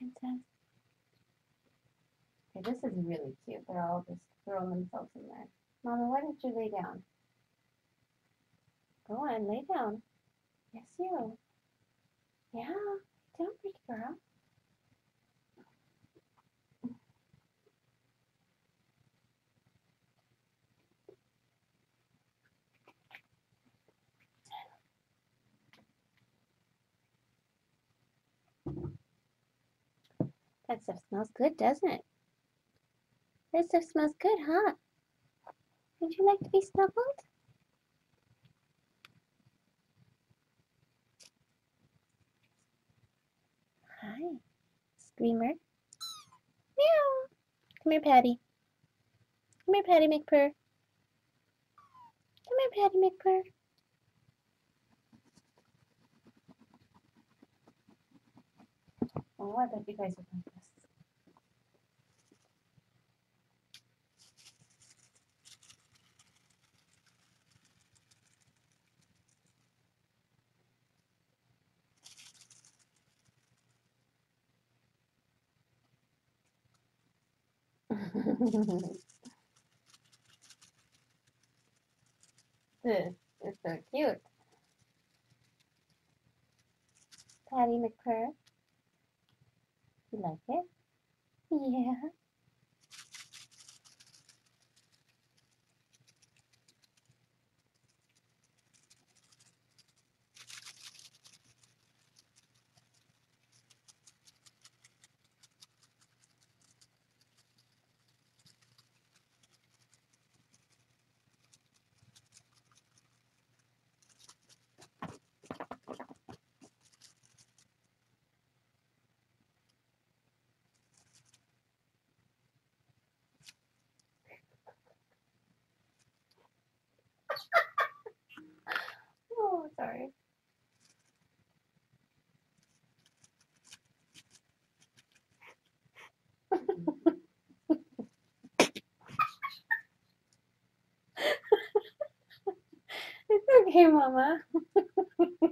princess. Okay, this is really cute. They're all just throwing themselves in there. Mama, why don't you lay down? Go on, lay down. Yes, you. Yeah, lay down, pretty girl. That stuff smells good, doesn't it? That stuff smells good, huh? Would you like to be snuggled? Hi, Screamer. Meow. Come here, Patty. Come here, Patty McPurr. Come here, Patty McPurr. Oh, I bet you guys would like this. This is so cute. Patty McPurr. You like it? Yeah. Oh, sorry. It's okay, Mama.